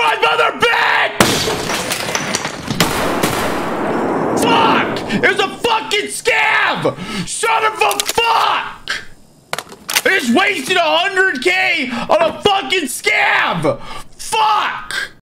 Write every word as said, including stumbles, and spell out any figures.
my mother bitch! Fuck! It was a fucking scam! Son of a fuck! I just wasted one hundred K on a fucking scam! Fuck!